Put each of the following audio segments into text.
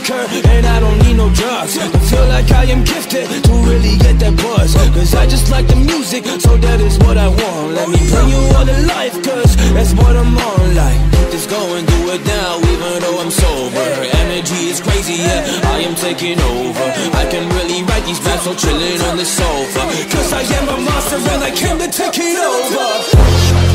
liquor, and I don't need no drugs. I feel like I am gifted to really get that buzz, cause I just like the music, so that is what I want. Let me bring you all to life, cause that's what I'm on. Like, just go and do it now, even though I'm sober. Energy is crazy, yeah, I am taking over. I can really write these raps while chilling on the sofa, cause I am a monster and I came to take it over.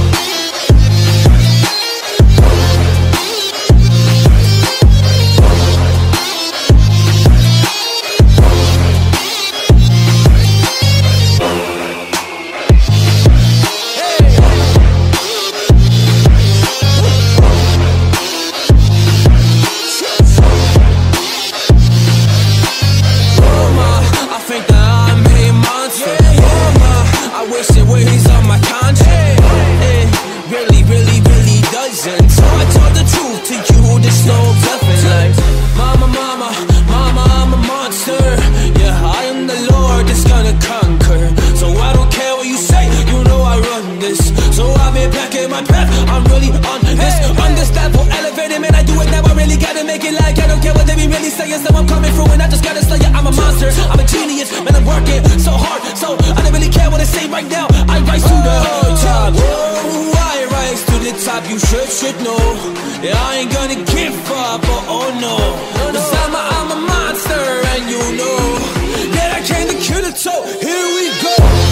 So I told the truth to you, there's no bluffing. Like, mama, mama, mama, I'm a monster. Yeah, I am the Lord that's gonna conquer. So I don't care what you say, you know I run this. So I've been back in my path, I'm really on this. Understandable, elevated, man, I do it now, I really gotta make it. Like, I don't care what they be really saying, so I'm coming through and I just gotta slay it. I'm a monster, I'm a genius, man, I'm working so hard. So I don't really care what they say right now, I rise to the top. Whoa, I rise to the top, you should know. Yeah, I ain't gonna give up, oh no. Cause I'm a monster, and you know that I came to kill it, so here we go.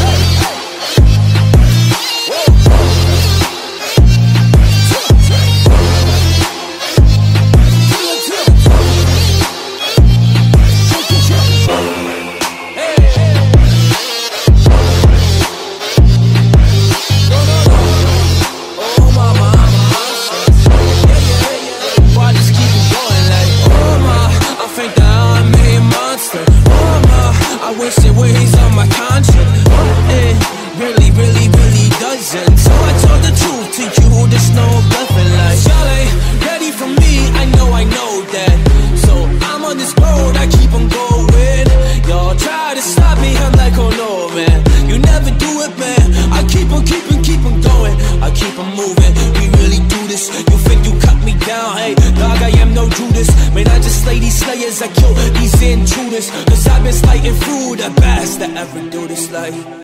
I wish it weighs on my conscience. It really, really, really doesn't. So I told the truth to you, there's no bluffing. Like, y'all ain't ready for me, I know that. So I'm on this road, I keep on going. Y'all try to stop me, I'm like, oh no, man. You never do it, man. I keep on going. I keep on moving, we really do this. You think you cut me down, hey, dog, I am no Judas. Man, I just slay these slayers, I kill these intruders. Cause I've been slighting through the best that ever do this, like